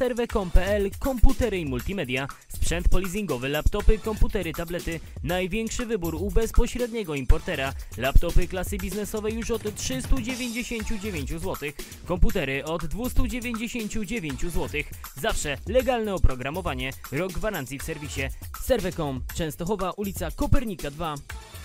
serve.com.pl komputery i multimedia, sprzęt polizingowy, laptopy, komputery, tablety, największy wybór u bezpośredniego importera, laptopy klasy biznesowej już od 399 zł, komputery od 299 zł, zawsze legalne oprogramowanie, rok gwarancji w serwisie. Serve.com, Częstochowa, ulica Kopernika 2.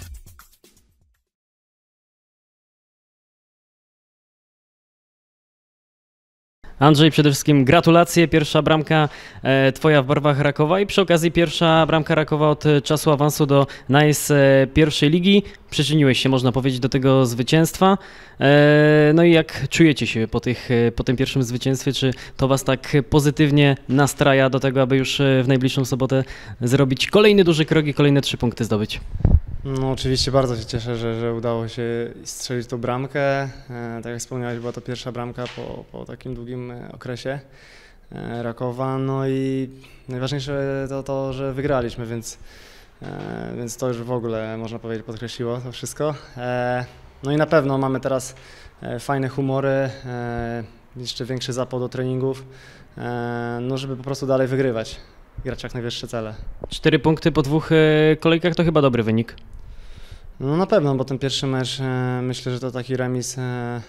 Andrzej, przede wszystkim gratulacje, pierwsza bramka Twoja w barwach Rakowa i przy okazji pierwsza bramka Rakowa od czasu awansu do NAIS pierwszej ligi. Przyczyniłeś się, można powiedzieć, do tego zwycięstwa. No i jak czujecie się po tym pierwszym zwycięstwie? Czy to Was tak pozytywnie nastraja do tego, aby już w najbliższą sobotę zrobić kolejny duży krok i kolejne 3 punkty zdobyć? No oczywiście bardzo się cieszę, że udało się strzelić tą bramkę. Tak jak wspomniałeś, była to pierwsza bramka po takim długim okresie Rakowa. No i najważniejsze to że wygraliśmy, więc to już w ogóle, można powiedzieć, podkreśliło to wszystko. No i na pewno mamy teraz fajne humory, jeszcze większy zapał do treningów, no żeby po prostu dalej wygrywać, grać jak najwyższe cele. 4 punkty po 2 kolejkach to chyba dobry wynik. No na pewno, bo ten pierwszy mecz, myślę, że to taki remis,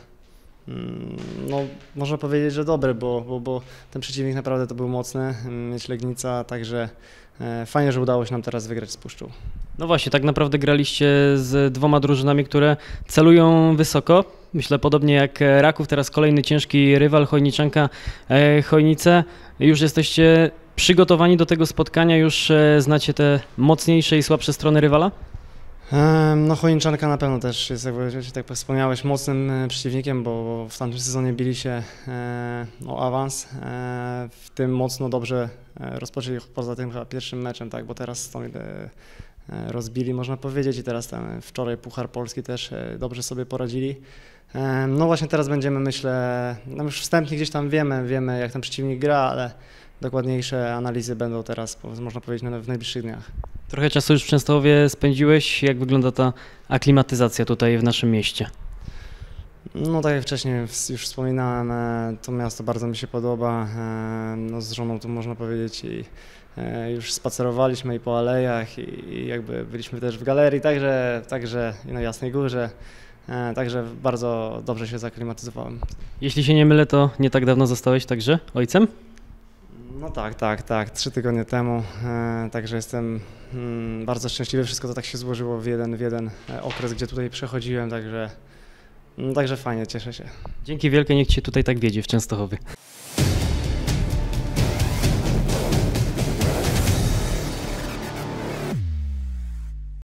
no można powiedzieć, że dobry, bo ten przeciwnik naprawdę to był mocny, mieć Legnica, także fajnie, że udało się nam teraz wygrać z Puszczą. No właśnie, tak naprawdę graliście z 2 drużynami, które celują wysoko. Myślę podobnie jak Raków, teraz kolejny ciężki rywal, Chojniczanka, Chojnice. Już jesteście przygotowani do tego spotkania, już znacie te mocniejsze i słabsze strony rywala? No Chojniczanka na pewno też jest, jak tak wspomniałeś, mocnym przeciwnikiem, bo w tamtym sezonie bili się o awans, w tym mocno dobrze rozpoczęli, poza tym chyba pierwszym meczem, tak, bo teraz to rozbili, można powiedzieć, i teraz wczoraj Puchar Polski też dobrze sobie poradzili. No właśnie teraz będziemy, myślę, no już wstępnie gdzieś tam wiemy jak ten przeciwnik gra, ale dokładniejsze analizy będą teraz, można powiedzieć, w najbliższych dniach. Trochę czasu już w Częstochowie spędziłeś. Jak wygląda ta aklimatyzacja tutaj w naszym mieście? No tak jak wcześniej już wspominałem, to miasto bardzo mi się podoba. No, z żoną tu można powiedzieć i już spacerowaliśmy i po alejach i jakby byliśmy też w galerii, także i na Jasnej Górze. Także bardzo dobrze się zaklimatyzowałem. Jeśli się nie mylę, to nie tak dawno zostałeś także ojcem? No tak, 3 tygodnie temu, także jestem bardzo szczęśliwy, wszystko to tak się złożyło w jeden okres, gdzie tutaj przechodziłem, także fajnie, cieszę się. Dzięki wielkie, niech Cię tutaj tak wiedzie w Częstochowie.